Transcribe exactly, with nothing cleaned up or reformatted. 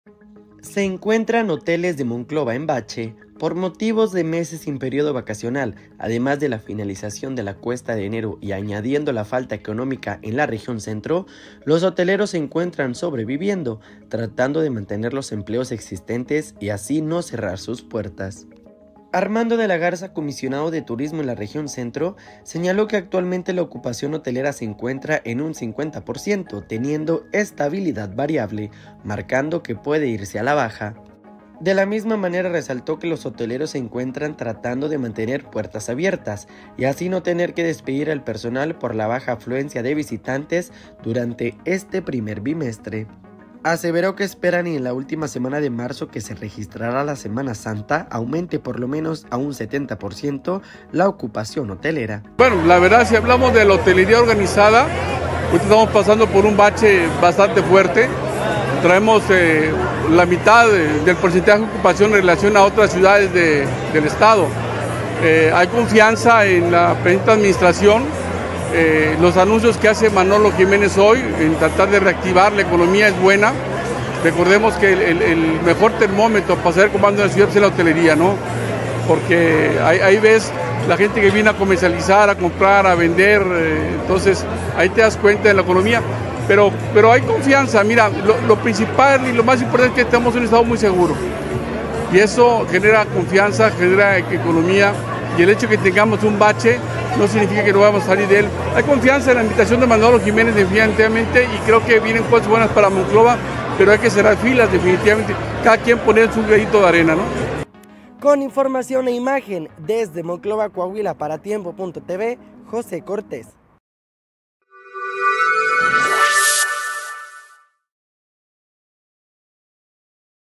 Se encuentran hoteles de Monclova en bache por motivos de meses sin periodo vacacional, además de la finalización de la cuesta de enero y añadiendo la falta económica en la región centro. Los hoteleros se encuentran sobreviviendo, tratando de mantener los empleos existentes y así no cerrar sus puertas. Armando de la Garza, comisionado de turismo en la región centro, señaló que actualmente la ocupación hotelera se encuentra en un cincuenta por ciento, teniendo estabilidad variable, marcando que puede irse a la baja. De la misma manera resaltó que los hoteleros se encuentran tratando de mantener puertas abiertas y así no tener que despedir al personal por la baja afluencia de visitantes durante este primer bimestre. Aseveró que esperan en la última semana de marzo, que se registrará la Semana Santa, aumente por lo menos a un setenta por ciento la ocupación hotelera. Bueno, la verdad, si hablamos de la hotelería organizada, pues estamos pasando por un bache bastante fuerte. Traemos eh, la mitad de, del porcentaje de ocupación en relación a otras ciudades de, del estado. Eh, hay confianza en la presente administración. Eh, los anuncios que hace Manolo Jiménez hoy en tratar de reactivar la economía es buena. Recordemos que el, el, el mejor termómetro para saber cómo anda la ciudad es la hotelería, ¿no? Porque ahí, ahí ves la gente que viene a comercializar, a comprar, a vender, eh, entonces ahí te das cuenta de la economía. Pero, pero hay confianza. Mira, lo, lo principal y lo más importante es que estamos en un estado muy seguro. Y eso genera confianza, genera economía. Y el hecho de que tengamos un bache no significa que no vamos a salir de él. Hay confianza en la invitación de Manolo Jiménez definitivamente, y creo que vienen cosas buenas para Monclova, pero hay que cerrar filas definitivamente, cada quien poner su granito de arena, ¿no? Con información e imagen desde Monclova, Coahuila, para Tiempo punto T V, José Cortés.